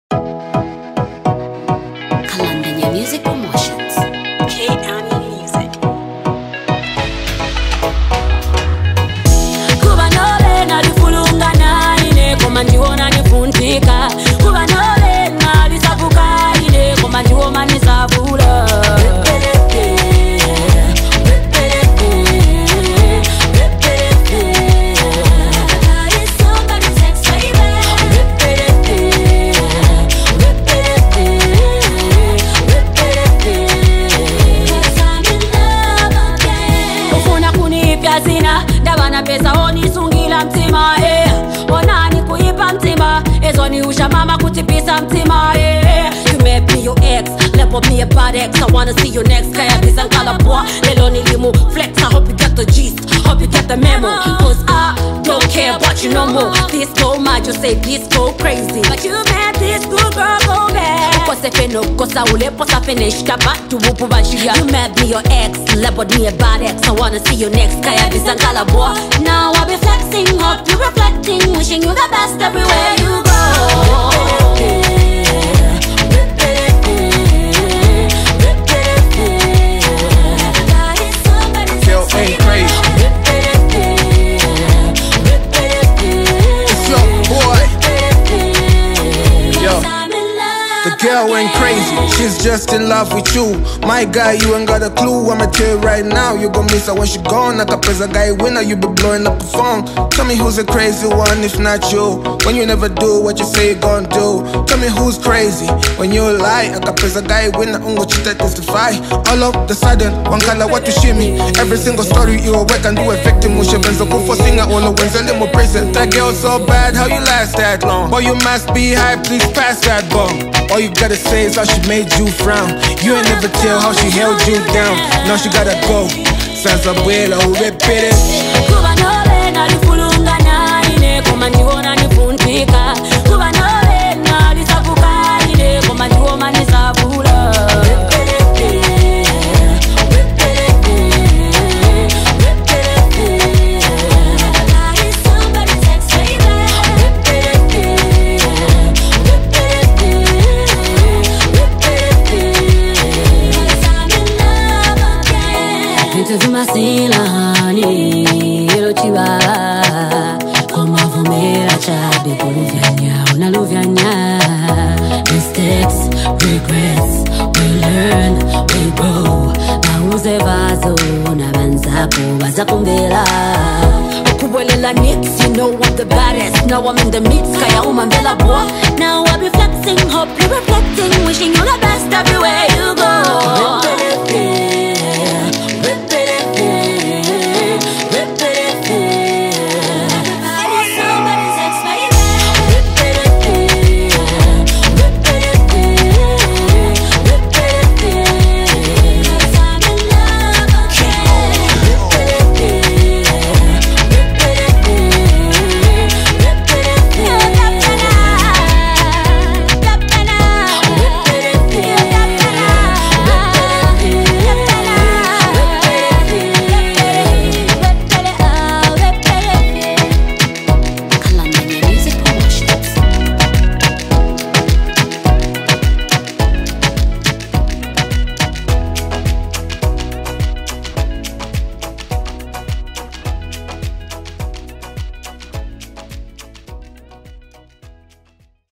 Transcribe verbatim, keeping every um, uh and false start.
Kalandanya Music Promotions. K-Ami Music. Kuba nole nalifulunga naine koma ndiwona nifuntika. Kuba nole nalisavuka ine koma ndiwoma nisavula. Zina ndabana pesa oni sungila mtima eh onani kuipa mtima ezoni usha mama kutipisa mtima eh you may be your ex level me a bad ex I wanna see you next kaya bisa nkala boy lelo nilimu flex I hope you get the gist hope you get the memo cause I don't care about you no more this go mad you say this go crazy but you made this good girl go bad kose feno kosa ule posa finish kapa tubupu bashia you made me your ex level me a bad ex I wanna see you next kaya bisa nkala boy now I be flexing hope you reflecting wishing you the best everywhere you go. Ain't crazy. It's your boy. Yo. The girl ain't crazy, she's just in love with you. My guy, you ain't got a clue. I'ma tell you right now, you gon' miss her when she gone. Like a press a guy winner, you be blowing up the phone. Tell me who's a crazy one if not you. When you never do what you say you gon' do. Tell me who's crazy when you lie. Like a press a guy winner, ungo chita testify. All of the sudden, one color what you shimmy. Every single story you awake and do a victim. Wish you so good for singer on the wins and limo prison. That girl so bad, how you last that long? Boy, you must be high, please pass that bomb. All you gotta say is how she made you frown. You ain't never tell how she held you down. Now she gotta go. Sans abuela, repete. Kuba nole nalifulunga naine koma ndiwona nifuntika. Kuba nole nalisavuka ine koma ndiwoma nisavula. Tuzimasilani elochiba koma vumera chabe kuluvyanya unaluvyanya mistakes regrets we learn we grow nauze vazo nabanzapo bazakumbela okubwelela nits you know I'm the baddest now I'm in the mix kaya umambela boy now I be flexing hope you reflecting wishing you the best everywhere